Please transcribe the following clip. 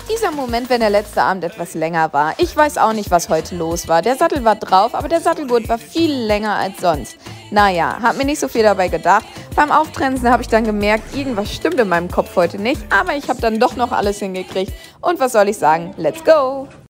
Dieser Moment, wenn der letzte Abend etwas länger war. Ich weiß auch nicht, was heute los war. Der Sattel war drauf, aber der Sattelgurt war viel länger als sonst. Naja, hab mir nicht so viel dabei gedacht. Beim Auftrensen habe ich dann gemerkt, irgendwas stimmt in meinem Kopf heute nicht. Aber ich habe dann doch noch alles hingekriegt. Und was soll ich sagen? Let's go!